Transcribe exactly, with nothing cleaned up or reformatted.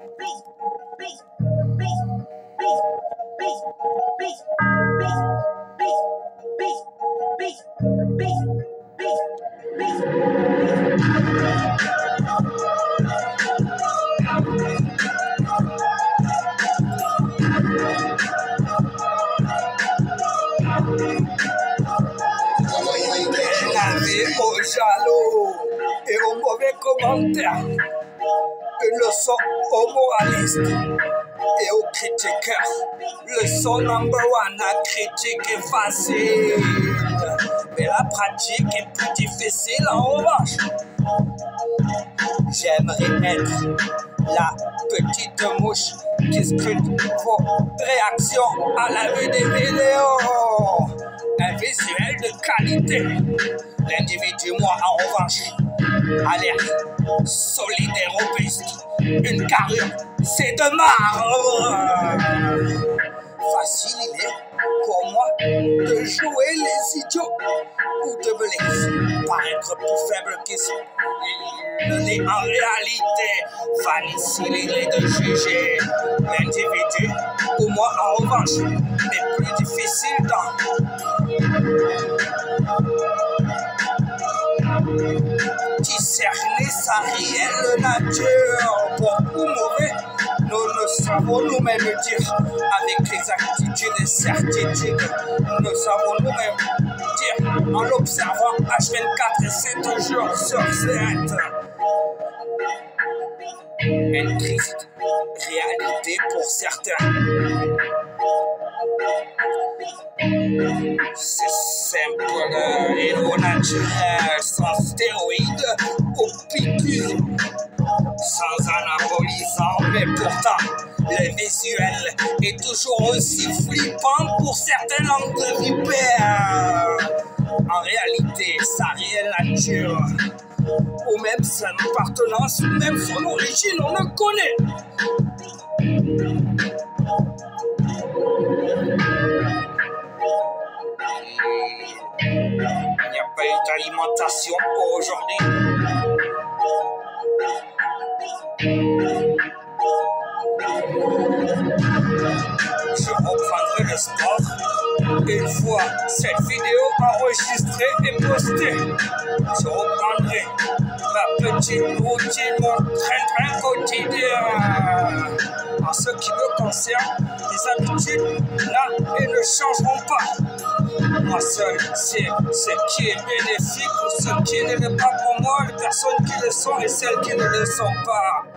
Aux jaloux et aux mauvais commentaires, une leçon aux moralistes et aux critiqueurs. Leçon number one, la critique est facile, mais la pratique est plus difficile en revanche. J'aimerais être la petite mouche qui scrute vos réactions à la vue des vidéos. Un visuel de qualité. L'individu, moi, en revanche, a l'air solide et robuste. Une carrure, c'est de marbre. Facile, il est pour moi de jouer les idiots ou de me laisser paraître plus faible qu'ils sont. Il est en réalité facile, il est de juger l'individu ou moi, en revanche, n'est plus difficile dans discerner sa réelle nature. Bon ou mauvais, nous ne savons nous-mêmes dire avec exactitude et certitude. Nous savons nous-mêmes dire en l'observant H vingt-quatre et sept jours sur sept. Une triste réalité pour certains. C'est simple et au naturel, sans stéroïdes ou piqûres, sans anabolisant, mais pourtant le visuel est toujours aussi flippant pour certaines langues de vipère. En réalité, sa réelle nature, ou même son appartenance, ou même son origine, on le connaît. Il n'y a pas eu d'alimentation aujourd'hui. Je reprendrai le sport une fois cette vidéo enregistrée et postée. Je reprendrai ma petite routine, mon train-train quotidien. En ce qui me concerne, les habitudes là, elles ne changeront pas. Moi seul, c'est ce qui est bénéfique ou ce qui ne l'est pas pour moi, les personnes qui le sont et celles qui ne le sont pas.